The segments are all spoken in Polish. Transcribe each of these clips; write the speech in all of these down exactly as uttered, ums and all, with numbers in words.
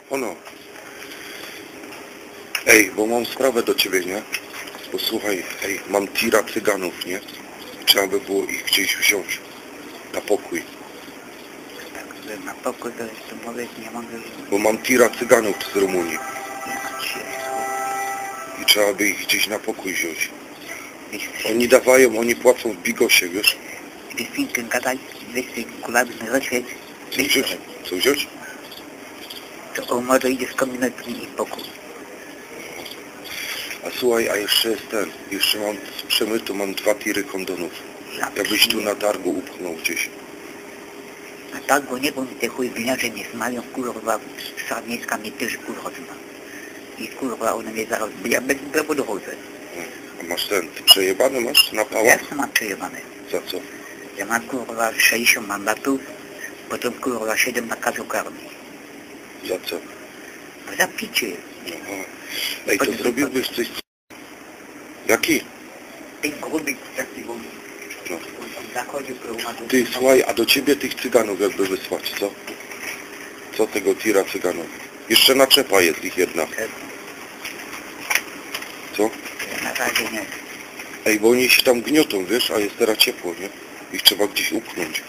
Ono. Ej, bo mam sprawę do ciebie, nie? Bo słuchaj, ej, mam tira cyganów, nie? Trzeba by było ich gdzieś wziąć. Na pokój. Tak, na pokój to jeszcze mówię, nie mogę... Bo mam tira cyganów z Rumunii. Ja cię... I trzeba by ich gdzieś na pokój wziąć. Oni dawają, oni płacą w bigosie, wiesz? Ty z Finkiem gadaj, weź sobie kulawy na zaświeć. Co wziąć? Co wziąć? To on może idzie skombinować ich pokój. A słuchaj, a jeszcze jest ten, jeszcze mam z przemytu, mam dwa tiry kondonów. Jakbyś tu na targu upchnął gdzieś. Na targu nie, bo mi te chuj gliniarze mnie znają, kurwa, Sarniecka mnie też kurwa zna. I kurwa, one mnie zaraz, ja bez dowodu chodzę. A masz ten, ty przejebany masz na pałach? Ja sam mam przejebane. Za co? Ja mam kurwa sześćdziesiąt mandatów, potem kurwa siedem nakazów karnych. Za co? Za picie. Aha. Ej, to zrobiłbyś coś... Jaki? Ten gruby, taki on No. zachodzi kurwa. Ty, słuchaj, a do ciebie tych cyganów jakby wysłać, co? Co tego tira cyganów? Jeszcze naczepa jest ich jedna. Co? Na razie nie. Ej, bo oni się tam gniotą, wiesz, a jest teraz ciepło, nie? Ich trzeba gdzieś upchnąć.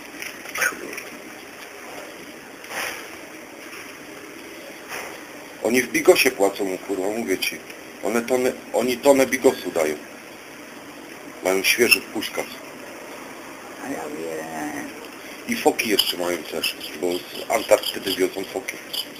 Oni w bigosie płacą, kurwa, mówię ci. One tonę, oni tonę bigosu dają. Mają świeży w puszkach. A ja wiem. I foki jeszcze mają też, bo z Antarktydy wiozą foki.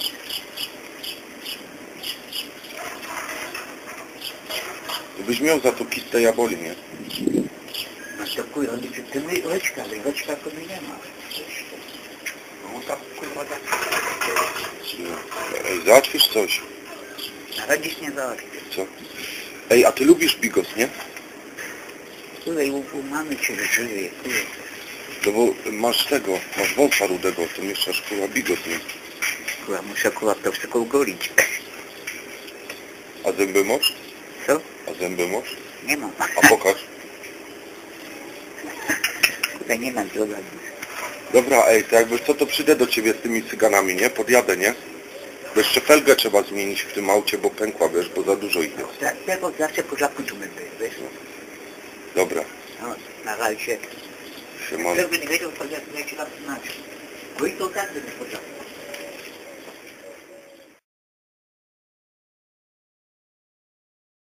Byś miał za to kistę jaboli, nie? No to kurwa, nie przy tym leczka, ale leczka to mi nie ma. No tak kurwa tak. Ej, załatwisz coś? Na razie się nie załatwię. Co? Ej, a ty lubisz bigos, nie? Kurwa, u, u mamy cię żyje, kurwa. No bo masz tego, masz wąsa rudego, to mieszasz kurwa bigos, nie? Kurwa, muszę kurwa to wszystko ugolić. A zęby masz? Co? A zęby masz? Nie mam. A pokaż. Kurwa, nie mam droga. Dobra, ej, to jakby co, to przyjdę do ciebie z tymi cyganami, nie? Podjadę, nie? Bo jeszcze felgę trzeba zmienić w tym aucie, bo pękła, wiesz, bo za dużo ich jest. Dlatego zawsze po zakończymy, wiesz? Dobra. No, na razie. Siemano. Żeby nie wiedział, to ja ci raz znaczy. Bo i to tak by nie podział.